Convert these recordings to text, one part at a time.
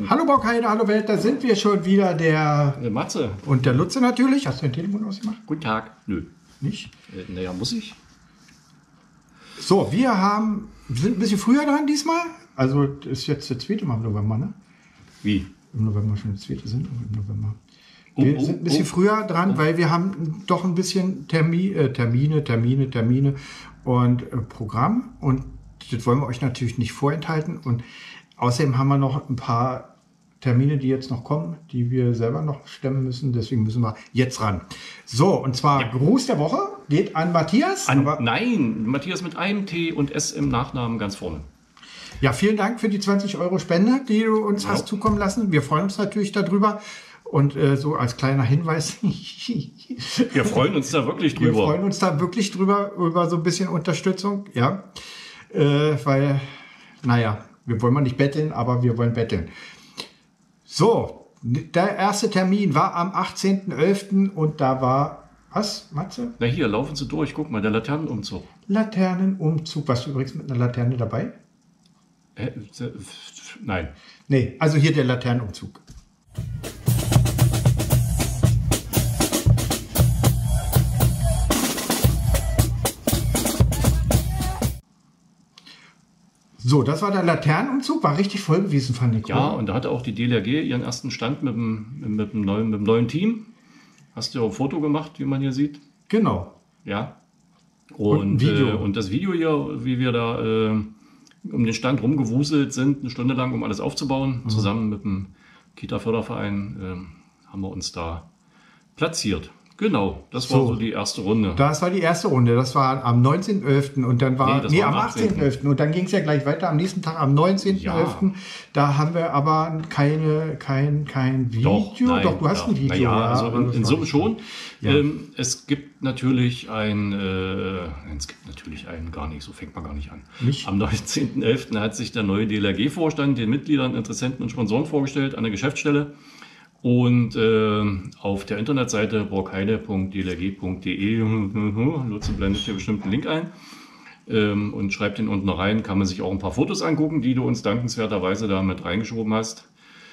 Hallo Borkheide, hallo Welt, da sind wir schon wieder, der Matze. Und der Lutze natürlich. Hast du dein Telefon ausgemacht? Guten Tag. Nö. Nicht? Naja, muss ich. So, wir sind ein bisschen früher dran diesmal. Also ist jetzt der 2. Mal im November, ne? Wie? Im November schon der 2. sind im November. Wir sind ein bisschen früher dran, weil wir haben doch ein bisschen Termine und Programm. Und das wollen wir euch natürlich nicht vorenthalten. Und außerdem haben wir noch ein paar Termine, die jetzt noch kommen, die wir selber noch stemmen müssen. Deswegen müssen wir jetzt ran. So, und zwar Gruß der Woche geht an Matthias. Nein, Matthias mit einem T und S im Nachnamen ganz vorne. Ja, vielen Dank für die 20 € Spende, die du uns hast zukommen lassen. Wir freuen uns natürlich darüber. Und so als kleiner Hinweis. Wir freuen uns da wirklich drüber. Wir freuen uns da wirklich drüber, über so ein bisschen Unterstützung. Ja, weil, naja, wir wollen mal nicht betteln, aber wir wollen betteln. So, der erste Termin war am 18.11. und da war, was, Matze? Na hier, laufen Sie durch, guck mal, der Laternenumzug. Laternenumzug, warst du übrigens mit einer Laterne dabei? Nein. Nee, also hier der Laternenumzug. So, das war der Laternenumzug, war richtig voll gewesen, fand ich. Ja, und da hatte auch die DLRG ihren ersten Stand mit dem neuen Team. Hast du ja auch ein Foto gemacht, wie man hier sieht? Genau. Ja. Und das Video hier, wie wir da um den Stand rumgewuselt sind, eine Stunde lang, um alles aufzubauen, zusammen mit dem Kita-Förderverein, haben wir uns da platziert. Genau, das war so die erste Runde. Das war die erste Runde, das war am 19.11. und dann war, am 18.11. und dann ging es ja gleich weiter, am nächsten Tag am 19.11. Ja. Da haben wir aber kein Video. Doch, du hast ein Video. Naja, also in Summe schon. Ja. Es gibt natürlich gar nicht, so fängt man gar nicht an. Nicht? Am 19.11. hat sich der neue DLRG-Vorstand den Mitgliedern, Interessenten und Sponsoren vorgestellt an der Geschäftsstelle. Und auf der Internetseite borkheide.dlrg.de, Lutze blendet hier bestimmt einen Link ein und schreibt den unten rein, kann man sich auch ein paar Fotos angucken, die du uns dankenswerterweise da mit reingeschoben hast.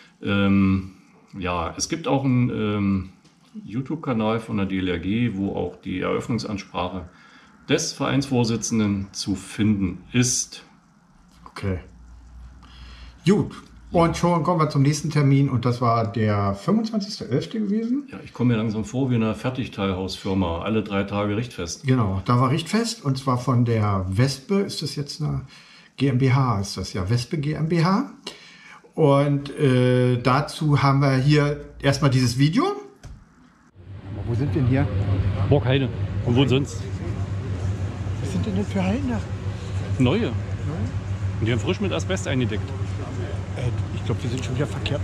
Ja, es gibt auch einen YouTube-Kanal von der DLRG, wo auch die Eröffnungsansprache des Vereinsvorsitzenden zu finden ist. Okay. Gut. Und schon kommen wir zum nächsten Termin und das war der 25.11. gewesen. Ja, ich komme mir langsam vor wie eine Fertigteilhausfirma, alle 3 Tage Richtfest. Genau, da war Richtfest und zwar von der Wespe, ist das jetzt eine GmbH, ist das ja, Wespe GmbH. Und dazu haben wir hier erstmal dieses Video. Aber wo sind wir denn hier? Borkheide. Und wo sonst? Was sind denn für Hallen da? Neue. Und die haben frisch mit Asbest eingedeckt. Ich glaube, die sind schon wieder verkehrt.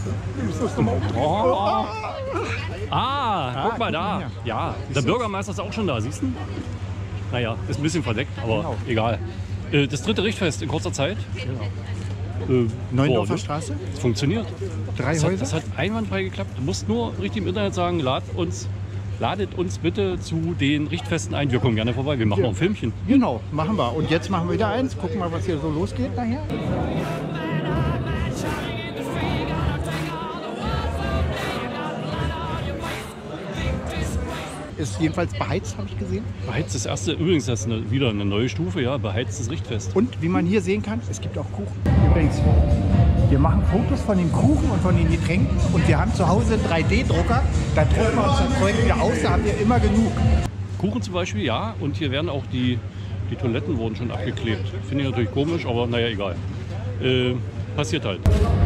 Guck mal da. Ja, der Bürgermeister ist auch schon da, siehst du? Naja, ist ein bisschen verdeckt, aber egal. Das 3. Richtfest in kurzer Zeit. Genau. Neuendorfer Straße? Es funktioniert. 3 Häuser? Das hat einwandfrei geklappt. Du musst nur richtig im Internet sagen, ladet uns bitte zu den Richtfesten ein. Wir kommen gerne vorbei, wir machen noch ein Filmchen. Genau, machen wir. Und jetzt machen wir wieder eins. Gucken mal, was hier so losgeht nachher. Ist jedenfalls beheizt, habe ich gesehen. Beheizt das erste, übrigens das ist wieder eine neue Stufe, ja, beheiztes Richtfest. Und wie man hier sehen kann, es gibt auch Kuchen. Übrigens, wir machen Fotos von den Kuchen und von den Getränken und wir haben zu Hause einen 3D-Drucker, da drucken wir uns das Zeug wieder aus, da haben wir immer genug. Kuchen zum Beispiel, ja, und hier werden auch die Toiletten wurden schon abgeklebt. Finde ich natürlich komisch, aber naja, egal. Passiert halt.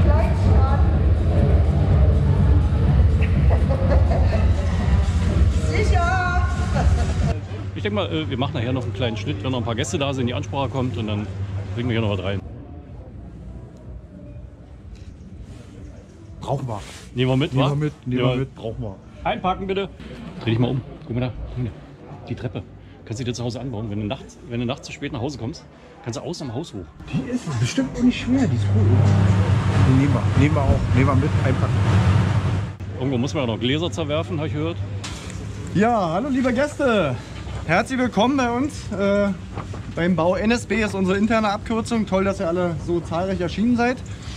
Ich denke mal, wir machen nachher noch einen kleinen Schnitt, wenn noch ein paar Gäste da sind, die Ansprache kommt und dann bringen wir hier noch was rein. Brauchen wir. Nehmen wir mit, Nehmen wir mit, brauchen wir. Einpacken bitte. Dreh dich mal um. Guck mal da. Die Treppe. Kannst du dir zu Hause anbauen. Wenn du nachts zu spät nach Hause kommst, kannst du außen am Haus hoch. Die ist bestimmt auch nicht schwer, die ist gut. Die nehmen wir auch. Nehmen wir mit, einpacken. Irgendwo muss man ja noch Gläser zerwerfen, habe ich gehört. Ja, hallo liebe Gäste. Herzlich willkommen bei uns. Beim Bau NSB ist unsere interne Abkürzung. Toll, dass ihr alle so zahlreich erschienen seid.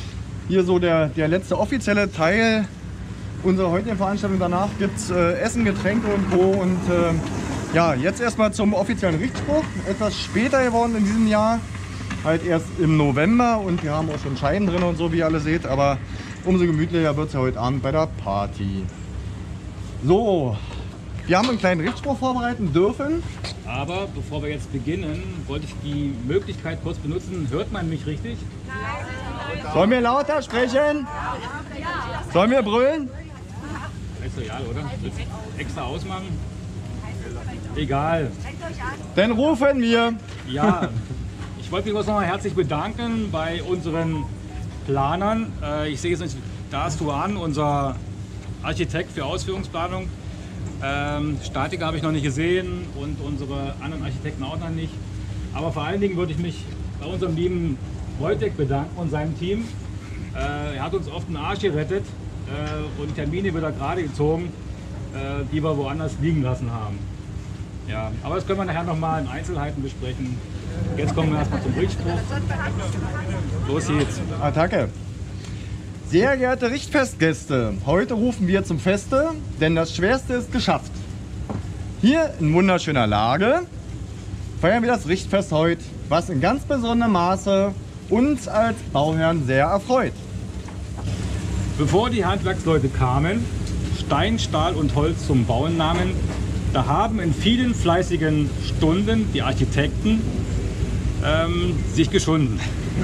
hier so der letzte offizielle Teil unserer heutigen Veranstaltung. Danach gibt es Essen, Getränke und Co. Und ja, jetzt erstmal zum offiziellen Richtspruch. Etwas später geworden in diesem Jahr, halt erst im November, und wir haben auch schon Scheiben drin und so, wie ihr alle seht, aber umso gemütlicher wird es ja heute Abend bei der Party. So, wir haben einen kleinen Richtspruch vorbereiten dürfen. Aber bevor wir jetzt beginnen, wollte ich die Möglichkeit kurz benutzen. Hört man mich richtig? Sollen wir lauter sprechen? Sollen wir brüllen? Ist egal, oder? Willst du extra ausmachen? Egal. Dann rufen wir. Ja, ich wollte mich noch mal herzlich bedanken bei unseren Planern. Ich sehe jetzt, da ist Tuan, unser Architekt für Ausführungsplanung. Statiker habe ich noch nicht gesehen und unsere anderen Architekten auch noch nicht. Aber vor allen Dingen würde ich mich bei unserem lieben Wojtek bedanken und seinem Team. Er hat uns oft den Arsch gerettet und Termine wieder gerade gezogen, die wir woanders liegen lassen haben. Ja, aber das können wir nachher noch mal in Einzelheiten besprechen. Jetzt kommen wir erstmal zum Richtspruch. Los geht's. Attacke. Sehr geehrte Richtfestgäste, heute rufen wir zum Feste, denn das Schwerste ist geschafft. Hier in wunderschöner Lage feiern wir das Richtfest heute, was in ganz besonderem Maße uns als Bauherren sehr erfreut. Bevor die Handwerksleute kamen, Stein, Stahl und Holz zum Bauen nahmen, da haben in vielen fleißigen Stunden die Architekten sich geschunden.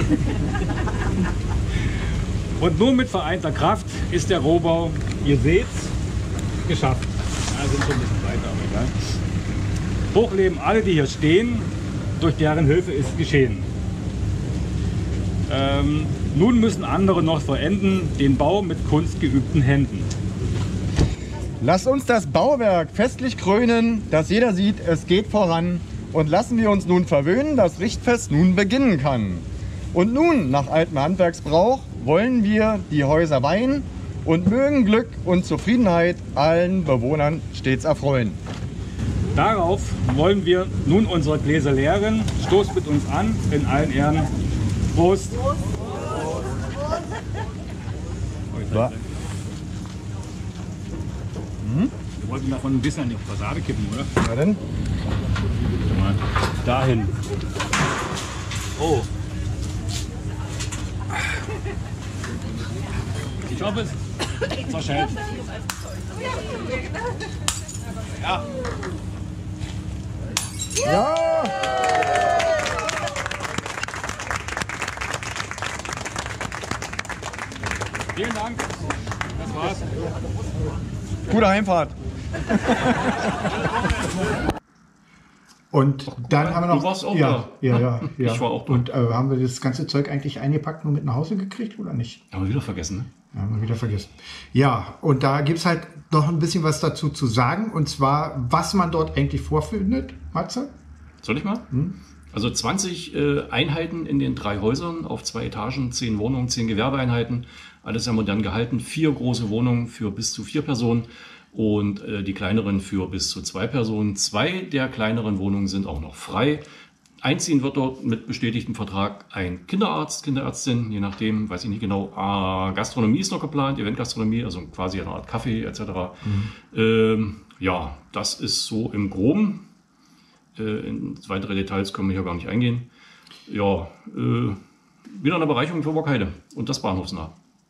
Und nur mit vereinter Kraft ist der Rohbau, ihr seht's, geschafft. Ja, sind schon ein bisschen weiter, aber egal. Hochleben alle, die hier stehen, durch deren Hilfe ist geschehen. Nun müssen andere noch vollenden, den Bau mit kunstgeübten Händen. Lasst uns das Bauwerk festlich krönen, dass jeder sieht, es geht voran. Und lassen wir uns nun verwöhnen, das Richtfest nun beginnen kann. Und nun, nach altem Handwerksbrauch, wollen wir die Häuser weihen und mögen Glück und Zufriedenheit allen Bewohnern stets erfreuen. Darauf wollen wir nun unsere Gläser leeren. Stoßt mit uns an, in allen Ehren. Prost! Ja. Wir wollten davon ein bisschen an die Fassade kippen, oder? Na denn? Dahin. Oh. Ich hoffe, es verschellt. Ja. Ja! Vielen Dank. Das war's. Gute Heimfahrt. Und dann haben wir noch. Du warst auch ja, da. ja. Ich war auch da. Und haben wir das ganze Zeug eigentlich eingepackt und mit nach Hause gekriegt oder nicht? Haben wir wieder vergessen, ne? Ja, haben wir wieder vergessen. Ja, und da gibt es halt noch ein bisschen was dazu zu sagen. Und zwar, was man dort eigentlich vorfindet. Matze? Soll ich mal? Also 20 Einheiten in den 3 Häusern auf 2 Etagen, 10 Wohnungen, 10 Gewerbeeinheiten. Alles sehr modern gehalten. 4 große Wohnungen für bis zu 4 Personen. Und die kleineren für bis zu 2 Personen. 2 der kleineren Wohnungen sind auch noch frei. Einziehen wird dort mit bestätigtem Vertrag ein Kinderarzt, Kinderärztin, je nachdem, weiß ich nicht genau. Gastronomie ist noch geplant, Eventgastronomie, also quasi eine Art Kaffee etc. Ja, das ist so im Groben. In weitere Details können wir hier gar nicht eingehen. Ja, wieder eine Bereicherung für Borkheide und das bahnhofsnah.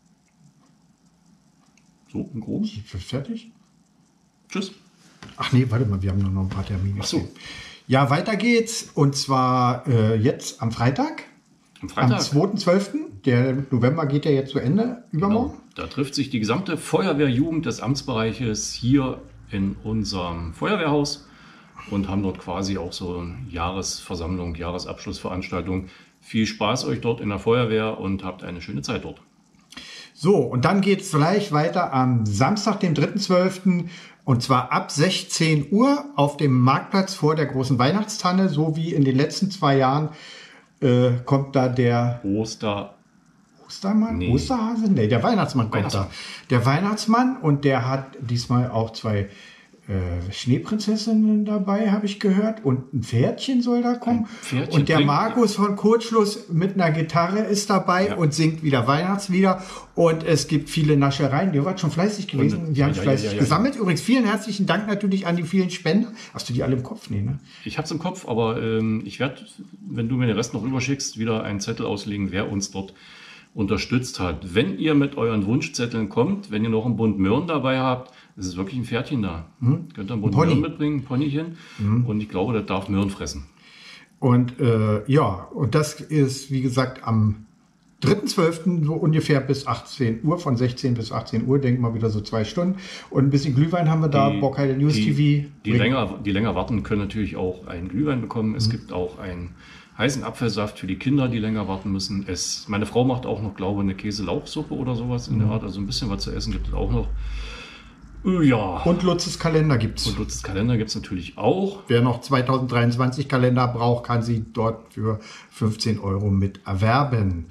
So im Groben. Fertig? Tschüss. Ach nee, warte mal, wir haben noch ein paar Termine. Ach so. Ja, weiter geht's. Und zwar jetzt am Freitag. Am Freitag. Am 2.12. Der November geht ja jetzt zu Ende, übermorgen. Genau. Da trifft sich die gesamte Feuerwehrjugend des Amtsbereiches hier in unserem Feuerwehrhaus und haben dort quasi auch so eine Jahresversammlung, Jahresabschlussveranstaltung. Viel Spaß euch dort in der Feuerwehr und habt eine schöne Zeit dort. So, und dann geht's gleich weiter am Samstag, dem 3.12. Und zwar ab 16 Uhr auf dem Marktplatz vor der großen Weihnachtstanne, so wie in den letzten 2 Jahren kommt da der Ostermann? Nee. Osterhase? Nee, der Weihnachtsmann kommt Weihnachtsmann. da. Der Weihnachtsmann, und der hat diesmal auch 2 Schneeprinzessinnen dabei, habe ich gehört. Und ein Pferdchen soll da kommen. Pferdchen Und der bringt- Markus von Kurzschluss mit einer Gitarre ist dabei und singt wieder Weihnachtslieder. Und es gibt viele Naschereien. Ihr wart schon fleißig gewesen. Wir haben fleißig gesammelt. Übrigens, vielen herzlichen Dank natürlich an die vielen Spender. Hast du die alle im Kopf? Nee, ne? Ich habe es im Kopf, aber ich werde, wenn du mir den Rest noch rüberschickst, wieder einen Zettel auslegen, wer uns dort unterstützt hat. Wenn ihr mit euren Wunschzetteln kommt, wenn ihr noch einen Bund Möhren dabei habt, ist es wirklich ein Pferdchen da. Könnt ihr einen Bund Pony. Möhren mitbringen, ein Ponychen. Und ich glaube, das darf Möhren fressen. Und und das ist, wie gesagt, am 3.12. so ungefähr bis 18 Uhr, von 16 bis 18 Uhr, denken wir wieder so 2 Stunden. Und ein bisschen Glühwein haben wir da, Borkheide News TV. Die länger warten, können natürlich auch einen Glühwein bekommen. Es gibt auch einen heißen Apfelsaft für die Kinder, die länger warten müssen. Meine Frau macht auch noch, glaube ich, eine Käselauchsuppe oder sowas in der Art. Also ein bisschen was zu essen gibt es auch noch. Ja. Und Lutzes Kalender gibt's. Und Lutzes Kalender gibt es natürlich auch. Wer noch 2023 Kalender braucht, kann sie dort für 15 € mit erwerben.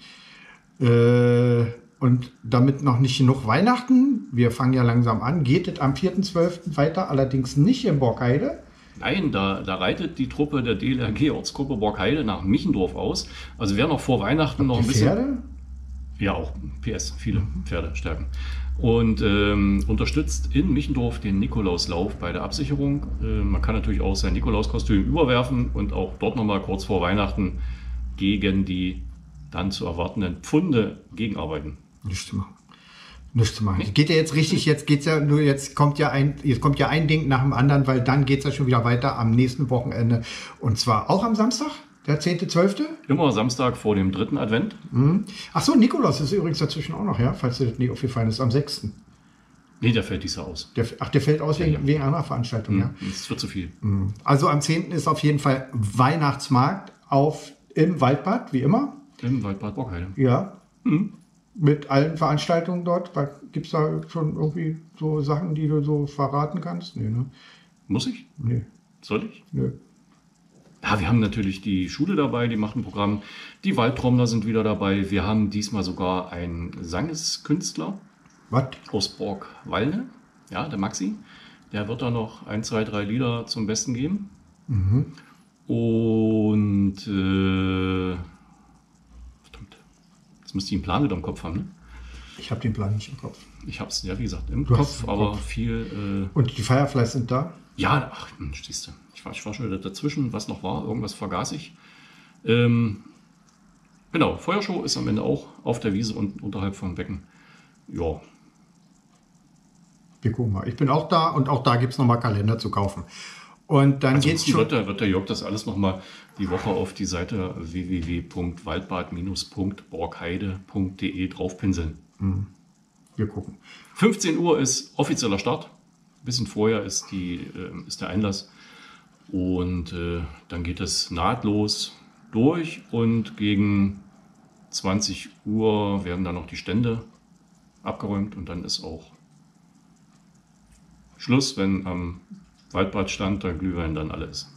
Und damit noch nicht genug Weihnachten, wir fangen ja langsam an, geht es am 4.12. weiter, allerdings nicht in Borkheide. Nein, da reitet die Truppe der DLRG-Ortsgruppe Borkheide nach Michendorf aus. Also wer noch vor Weihnachten noch ein bisschen... Pferde? Ja, auch PS, viele Pferdestärken. Und unterstützt in Michendorf den Nikolauslauf bei der Absicherung. Man kann natürlich auch sein Nikolauskostüm überwerfen und auch dort nochmal kurz vor Weihnachten gegen die dann zu erwartenden Pfunde gegenarbeiten. Nichts zu machen. Nichts zu machen. Geht ja jetzt richtig, jetzt kommt ja ein Ding nach dem anderen, weil dann geht es ja schon wieder weiter am nächsten Wochenende. Und zwar auch am Samstag, der 10.12. Immer Samstag vor dem 3. Advent. Ach so, Nikolaus ist übrigens dazwischen auch noch, ja, falls dir das nicht aufgefallen ist, am 6. Nee, der fällt dieses Jahr aus. Der fällt aus wegen einer Veranstaltung, ja. Das wird zu viel. Also am 10. ist auf jeden Fall Weihnachtsmarkt im Waldbad, wie immer. Im Waldbad Borkheide. Ja. Mit allen Veranstaltungen dort. Gibt es da schon irgendwie so Sachen, die du so verraten kannst? Nee, ne? Muss ich? Nee. Soll ich? Nö. Ja, wir haben natürlich die Schule dabei, die macht ein Programm. Die Waldtrommler sind wieder dabei. Wir haben diesmal sogar einen Sangeskünstler Was? aus Borkwalde. Ja, der Maxi. Der wird da noch 1, 2, 3 Lieder zum Besten geben. Und verdammt, jetzt müsste ich einen Plan wieder im Kopf haben, ne? Ich habe den Plan nicht im Kopf. Ich habe es, ja, wie gesagt, im Du hast Kopf, im aber Kopf. viel... Und die Fireflies sind da? Ja, ach, Mensch, siehst du. Ich war schon wieder dazwischen, was noch war. Irgendwas vergaß ich. Genau, Feuershow ist am Ende auch auf der Wiese und unterhalb vom Becken. Ja, Wir gucken mal. Ich bin auch da und auch da gibt es nochmal Kalender zu kaufen. Und dann geht's ansonsten schon. wird der Jörg das alles nochmal die Woche auf die Seite www.waldbad-borkheide.de draufpinseln. Wir gucken. 15 Uhr ist offizieller Start. Ein bisschen vorher ist der Einlass. Und dann geht es nahtlos durch und gegen 20 Uhr werden dann noch die Stände abgeräumt und dann ist auch Schluss, wenn am Waldbadstand der Glühwein dann alle ist.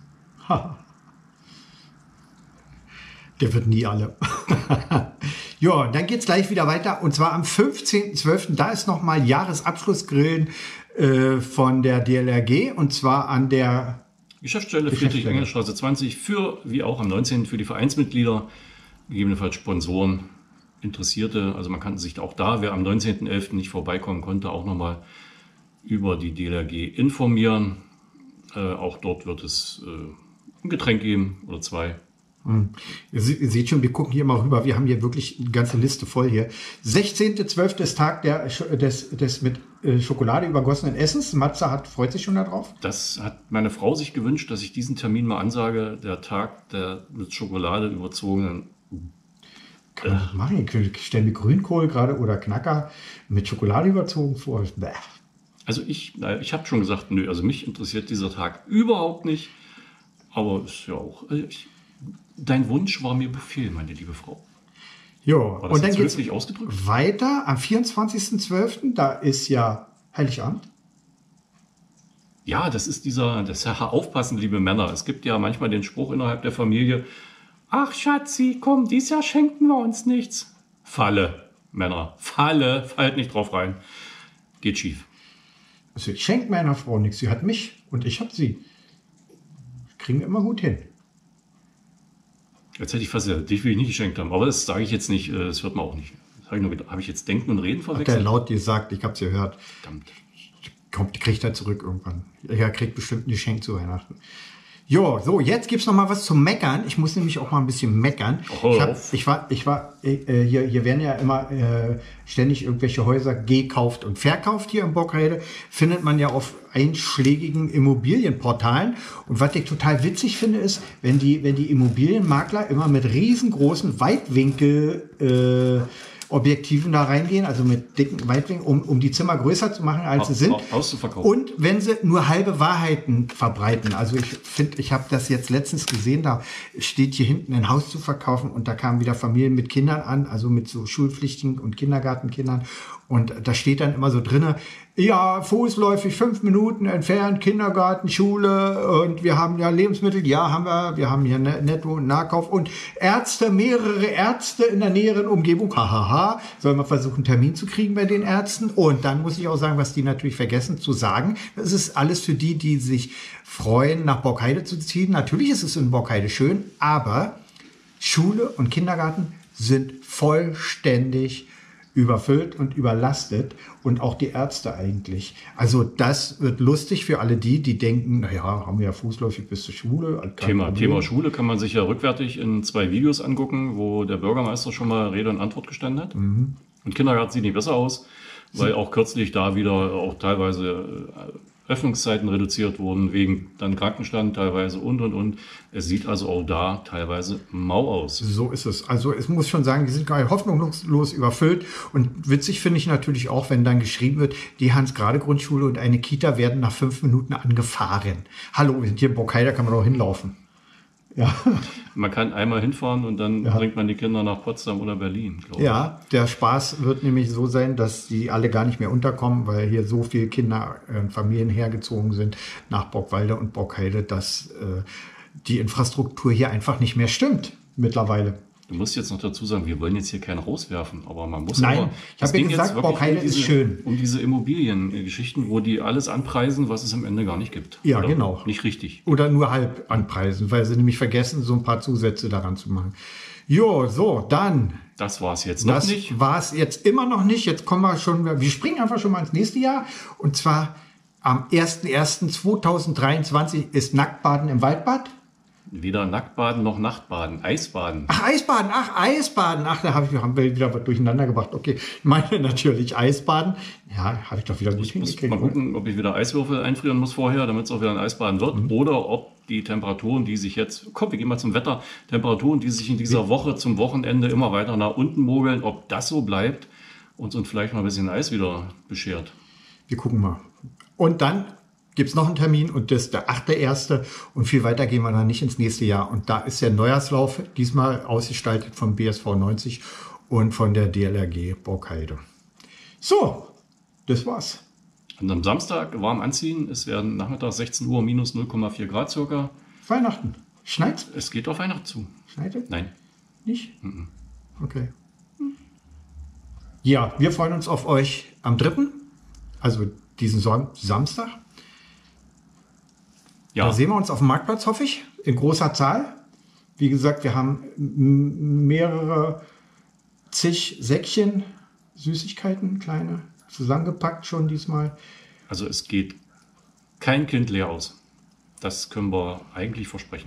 Der wird nie alle. Ja, dann geht es gleich wieder weiter. Und zwar am 15.12. Da ist nochmal Jahresabschlussgrillen von der DLRG. Und zwar an der Geschäftsstelle Friedrich-Engels-Straße 20 wie auch am 19. für die Vereinsmitglieder, gegebenenfalls Sponsoren, Interessierte. Also man kann sich auch da, wer am 19.11. nicht vorbeikommen konnte, auch nochmal über die DLRG informieren. Auch dort wird es ein Getränk geben oder 2. Ihr seht schon, wir gucken hier mal rüber. Wir haben hier wirklich eine ganze Liste voll hier. 16.12. ist Tag des mit Schokolade übergossenen Essens. Matze freut sich schon darauf. Das hat meine Frau sich gewünscht, dass ich diesen Termin mal ansage. Der Tag der mit Schokolade überzogenen. Kann man das machen? Ich stelle mir Grünkohl gerade oder Knacker mit Schokolade überzogen vor. Bäh. Also ich habe schon gesagt, nö, also mich interessiert dieser Tag überhaupt nicht. Aber ist ja auch... Dein Wunsch war mir Befehl, meine liebe Frau. Ja, War das und dann jetzt geht es wirklich ausgedrückt? weiter am 24.12. Da ist ja Heiligabend. Ja, das ist aufpassen, liebe Männer. Es gibt ja manchmal den Spruch innerhalb der Familie, ach Schatzi, komm, dieses Jahr schenken wir uns nichts. Falle, Männer, Falle, fallt nicht drauf rein. Geht schief. Also ich schenke meiner Frau nichts. Sie hat mich und ich habe sie. Kriegen wir immer gut hin. Jetzt hätte ich fast gesagt, dich will ich nicht geschenkt haben. Aber das sage ich jetzt nicht, das hört man auch nicht. Habe ich jetzt Denken und Reden Hat der verwechselt? laut gesagt, ich habe es gehört. Verdammt. Kommt, kriegt er zurück irgendwann. Er kriegt bestimmt ein Geschenk zu Weihnachten. Jo, so, jetzt gibt's noch mal was zum Meckern. Ich muss nämlich auch mal ein bisschen meckern. Hier werden ja immer ständig irgendwelche Häuser gekauft und verkauft hier in Borkheide. Findet man ja auf einschlägigen Immobilienportalen. Und was ich total witzig finde, ist, wenn die Immobilienmakler immer mit riesengroßen Weitwinkel Objektiven da reingehen, also mit dicken Weitwinkeln, um die Zimmer größer zu machen, als sie sind. Auszuverkaufen. Und wenn sie nur halbe Wahrheiten verbreiten. Also ich finde, ich habe das jetzt letztens gesehen, da steht hier hinten ein Haus zu verkaufen und da kamen wieder Familien mit Kindern an, also mit so schulpflichtigen und Kindergartenkindern. Und da steht dann immer so drinne, ja, fußläufig 5 Minuten entfernt, Kindergarten, Schule und wir haben ja Lebensmittel, ja, wir haben hier Netto- und Nahkauf und Ärzte, mehrere Ärzte in der näheren Umgebung, hahaha, soll man versuchen, einen Termin zu kriegen bei den Ärzten. Und dann muss ich auch sagen, was die natürlich vergessen zu sagen, das ist alles für die, die sich freuen, nach Borkheide zu ziehen. Natürlich ist es in Borkheide schön, aber Schule und Kindergarten sind vollständig überfüllt und überlastet und auch die Ärzte eigentlich. Also das wird lustig für alle die denken, naja, haben wir ja fußläufig bis zur Schule. Thema Schule kann man sich ja rückwärtig in 2 Videos angucken, wo der Bürgermeister schon mal Rede und Antwort gestanden hat. Und Kindergarten sieht nicht besser aus, weil auch kürzlich da wieder auch teilweise Öffnungszeiten reduziert wurden, wegen dann Krankenstand teilweise und. Es sieht also auch da teilweise mau aus. So ist es. Also es muss schon sagen, die sind gerade hoffnungslos überfüllt. Und witzig finde ich natürlich auch, wenn dann geschrieben wird, die Hans-Grade-Grundschule und eine Kita werden nach 5 Minuten angefahren. Hallo, wir sind hier in Borkheide, kann man doch hinlaufen. Ja. Man kann einmal hinfahren und dann bringt man die Kinder nach Potsdam oder Berlin, glaube ich. Ja, der Spaß wird nämlich so sein, dass die alle gar nicht mehr unterkommen, weil hier so viele Kinder und Familien hergezogen sind nach Borkwalde und Borkheide, dass die Infrastruktur hier einfach nicht mehr stimmt mittlerweile. Du musst jetzt noch dazu sagen, wir wollen jetzt hier keinen rauswerfen, aber man muss Nein, aber, ich habe ja gesagt, Borkheide ist schön. Um diese Immobiliengeschichten, wo die alles anpreisen, was es am Ende gar nicht gibt. Ja, oder? genau. Nicht richtig. Oder nur halb anpreisen, weil sie nämlich vergessen, so ein paar Zusätze daran zu machen. Jo, so, dann. Das war es jetzt noch nicht. Das war es jetzt immer noch nicht. Jetzt kommen wir schon, wir springen einfach schon mal ins nächste Jahr. Und zwar am 01.01.2023 ist Nacktbaden im Waldbad. Weder Nacktbaden noch Nachtbaden. Eisbaden. Ach, Eisbaden. Ach, da haben wir wieder was durcheinander gebracht. Okay, ich meine natürlich Eisbaden. Ja, habe ich doch wieder gut Ich muss hingekriegt. mal gucken, ob ich wieder Eiswürfel einfrieren muss vorher, damit es auch wieder ein Eisbaden wird. Oder ob die Temperaturen, die sich jetzt, komm, wir gehen mal zum Wetter, Temperaturen, die sich in dieser Woche zum Wochenende immer weiter nach unten mogeln, ob das so bleibt und uns vielleicht mal ein bisschen Eis wieder beschert. Wir gucken mal. Und dann gibt es noch einen Termin und das ist der 8.1. Und viel weiter gehen wir dann nicht ins nächste Jahr. Und da ist der Neujahrslauf diesmal ausgestaltet vom BSV 90 und von der DLRG Borkheide. So, das war's. Und am Samstag warm anziehen. Es werden nachmittags 16 Uhr minus 0,4 Grad circa. Weihnachten. Schneit's? Es geht auf Weihnachten zu. Schneit es? Nein. Nicht? Okay. Ja, wir freuen uns auf euch am 3., also diesen Samstag. Ja. Da sehen wir uns auf dem Marktplatz, hoffe ich, in großer Zahl. Wie gesagt, wir haben mehrere zig Säckchen Süßigkeiten, kleine, zusammengepackt schon diesmal. Also es geht kein Kind leer aus. Das können wir eigentlich versprechen.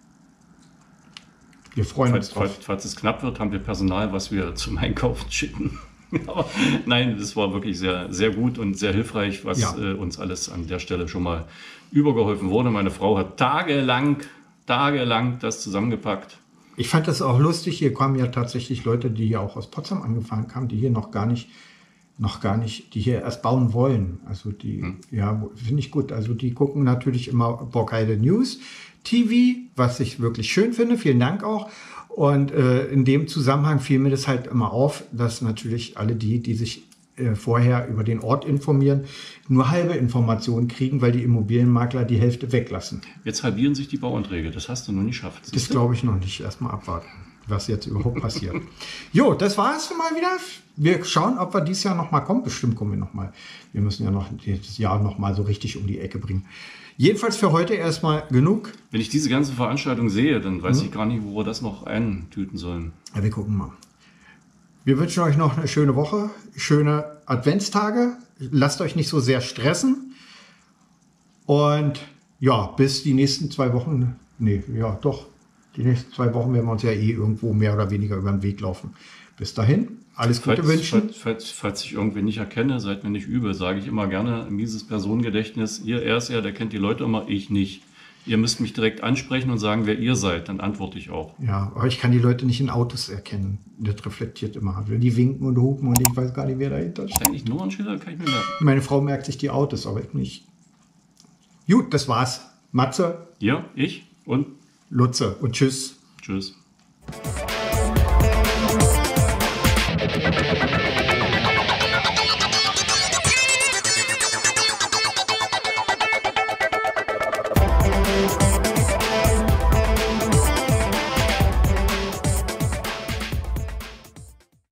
Wir freuen uns drauf. Falls es knapp wird, haben wir Personal, was wir zum Einkaufen schicken. Aber nein, das war wirklich sehr, sehr gut und sehr hilfreich, was uns alles an der Stelle schon mal übergeholfen wurde. Meine Frau hat tagelang das zusammengepackt. Ich fand das auch lustig. Hier kamen ja tatsächlich Leute, die hier auch aus Potsdam angefahren kamen, die hier noch gar nicht, die hier erst bauen wollen. Also die, ja, finde ich gut. Also die gucken natürlich immer Borkheide News TV, was ich wirklich schön finde. Vielen Dank auch. Und in dem Zusammenhang fiel mir das halt immer auf, dass natürlich alle die sich vorher über den Ort informieren, nur halbe Informationen kriegen, weil die Immobilienmakler die Hälfte weglassen. Jetzt halbieren sich die Bauanträge. Das hast du noch nicht geschafft. Das glaube ich noch nicht. Erstmal abwarten. was jetzt überhaupt passiert. Jo, das war es mal wieder. Wir schauen, ob wir dieses Jahr noch mal kommen. Bestimmt kommen wir noch mal. Wir müssen ja noch dieses Jahr noch mal so richtig um die Ecke bringen. Jedenfalls für heute erstmal genug. Wenn ich diese ganze Veranstaltung sehe, dann weiß ich gar nicht, wo wir das noch eintüten sollen. Ja, wir gucken mal. Wir wünschen euch noch eine schöne Woche, schöne Adventstage. Lasst euch nicht so sehr stressen. Und ja, bis die nächsten 2 Wochen. Nee, ja, doch. Die nächsten 2 Wochen werden wir uns ja irgendwo mehr oder weniger über den Weg laufen. Bis dahin, alles Gute wünschen. Falls ich irgendwie nicht erkenne, seid mir nicht übel, sage ich immer gerne, mieses Personengedächtnis. Er ist ja, der kennt die Leute immer, ich nicht. Ihr müsst mich direkt ansprechen und sagen, wer ihr seid, dann antworte ich auch. Ja, aber ich kann die Leute nicht in Autos erkennen. Das reflektiert immer. Die winken und hupen und ich weiß gar nicht, wer dahinter steht. Eigentlich nur ein Schilder, kann ich mir merken. Meine Frau merkt sich die Autos, aber ich nicht. Gut, das war's. Matze. Ja, ich und Lutze und tschüss. Tschüss.